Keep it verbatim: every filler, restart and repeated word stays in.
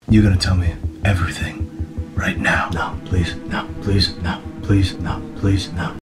You're gonna tell me everything right now. No, please, no, please, no, please, no, please, no.